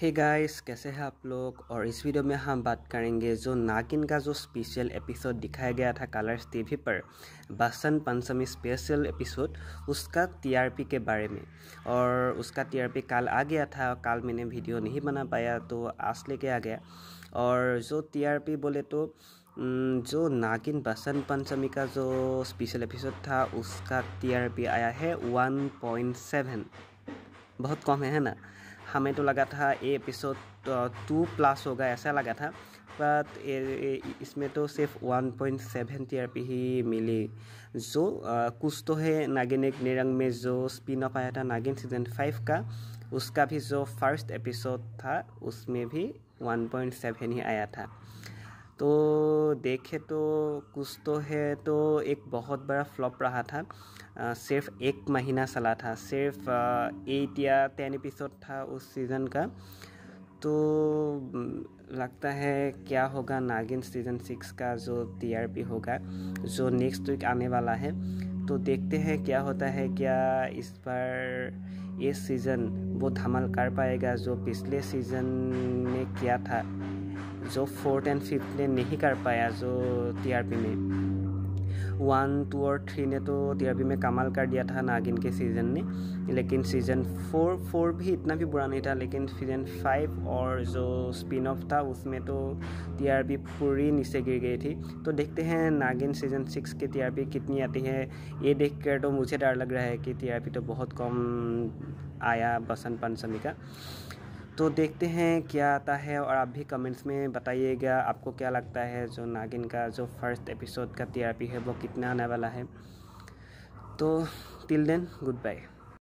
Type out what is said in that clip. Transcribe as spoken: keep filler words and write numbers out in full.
Hey guys, कैसे हैं आप लोग। और इस वीडियो में हम बात करेंगे जो नागिन का जो स्पेशल एपिसोड दिखाया गया था कलर्स टीवी पर, बसंत पंचमी स्पेशल एपिसोड, उसका टीआरपी के बारे में। और उसका टीआरपी कल आ गया था, कल मैंने वीडियो नहीं बना पाया तो आज लेके आ गया। और जो टीआरपी बोले तो जो नागिन बसंत पंचमी का जो स्पेशल एपिसोड था उसका टीआरपी आया है वन पॉइंट सेवन। बहुत कम है, है ना। हमें तो लगा था ये एपिसोड टू प्लस होगा, ऐसा लगा था, बट इसमें तो सिर्फ वन पॉइंट सेवन टीआरपी ही मिली। जो आ, कुछ तो है नागिन एक निरंग में जो स्पिन ऑफ आया था नागिन सीजन फाइव का, उसका भी जो फर्स्ट एपिसोड था उसमें भी वन पॉइंट सेवन ही आया था। तो देखे तो कुछ तो है तो एक बहुत बड़ा फ्लॉप रहा था। आ, सिर्फ एक महीना चला था, सिर्फ एट या टेन एपिसोड था उस सीज़न का। तो लगता है क्या होगा नागिन सीज़न सिक्स का जो टीआरपी होगा जो नेक्स्ट वीक आने वाला है। तो देखते हैं क्या होता है, क्या इस बार ये सीज़न वो धमाल कर पाएगा जो पिछले सीज़न में किया था, जो फोर्थ एंड फिफ्थ ने नहीं कर पाया जो टीआरपी में। वन टू और थ्री ने तो टीआरपी में कमाल कर दिया था नागिन के सीज़न ने, लेकिन सीज़न फोर फोर भी इतना भी बुरा नहीं था। लेकिन सीज़न फाइव और जो स्पिन ऑफ था उसमें तो टीआरपी पूरी नीचे गिर गई थी। तो देखते हैं नागिन सीज़न सिक्स की टीआरपी कितनी आती है। ये देख कर तो मुझे डर लग रहा है कि टीआरपी तो बहुत कम आया बसंत पंचमी का। तो देखते हैं क्या आता है। और आप भी कमेंट्स में बताइएगा आपको क्या लगता है जो नागिन का जो फर्स्ट एपिसोड का टीआरपी है वो कितना आने वाला है। तो टिल देन गुड बाय।